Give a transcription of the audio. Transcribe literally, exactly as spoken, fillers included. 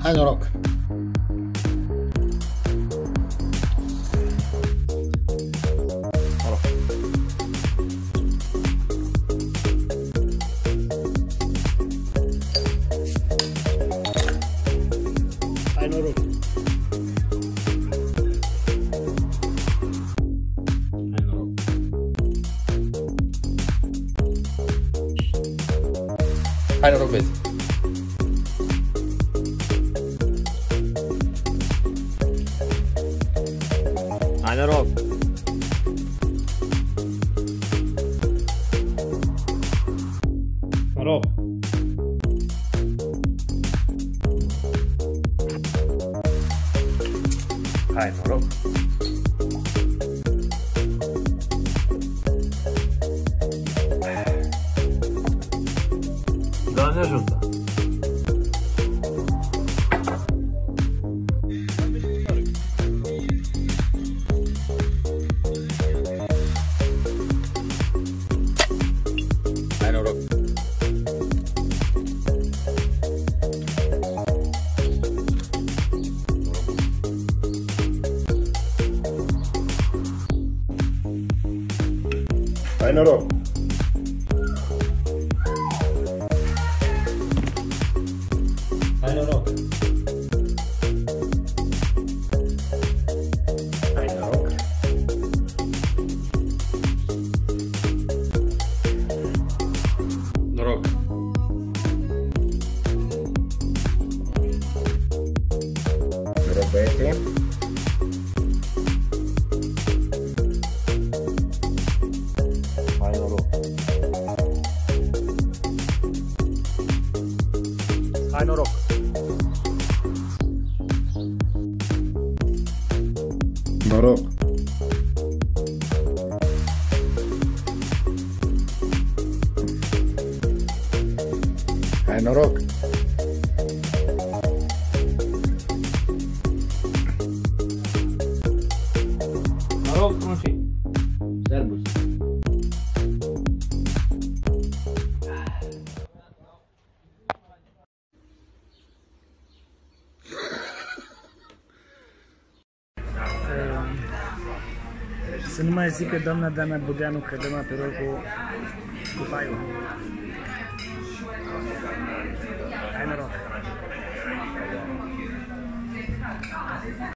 Hai noroc! Hai noroc! Hai noroc! Hai noroc, vezi! Hai noroc! Noroc! Hai noroc! Doamne ajută! Hai noroc! Hai noroc! Hai noroc! Hai noroc! Noroc! Noroc, băieții! Hai noroc! Hai noroc! Noroc! Hai noroc! Noroc, frunții! Servus! Să nu mai zică doamna Dana Budeanu că dăm aperol cu, cu paiul. Hai noroc!